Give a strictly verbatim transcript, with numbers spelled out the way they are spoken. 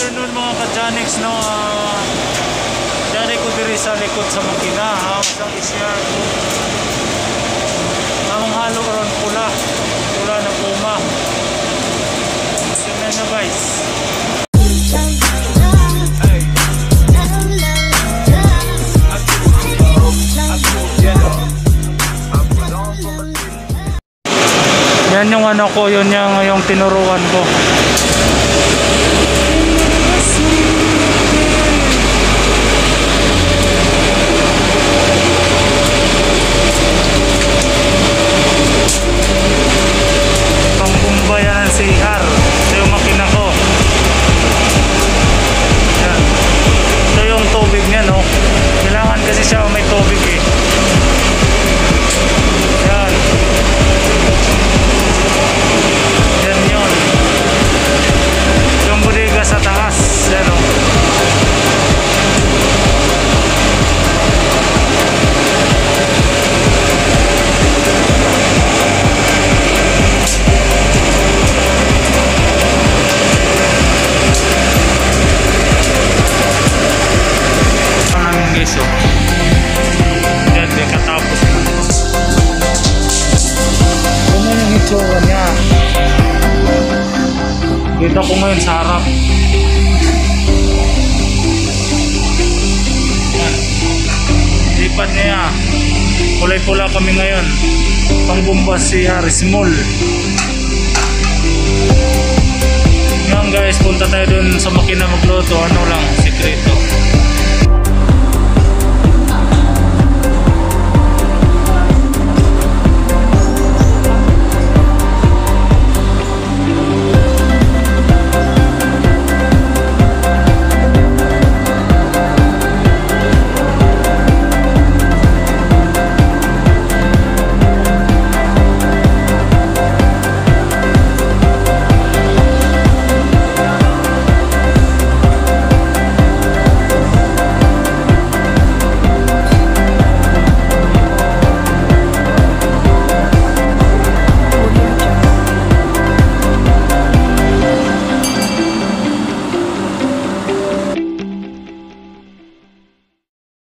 afternoon mga ka-Johnix, no. Uh, Dari ko diri sa likod sa makina, ha, sa isya ko. Ang halo ron pula, pula na puma. Tingnan na guys. Yan yung ano ko, yun yung, yung tinuruan ko. Pangbumbay yan ang C R. Ito yung makina ko. Yan. Ito yung tubig niya, no? Kailangan kasi siya may tubig eh. Yan. Yan yun. Yung bodega sa taas. Yan o. So, yan, yan katapos na. Ganyan yung itsura niya. Dito ko ngayon sa harap. Yan. Lipat niya. Kulay-pula kami ngayon. Pangbumba si Harris Mall. Yan guys, punta tayo dun sa makina magluto. Ano lang, sikreto.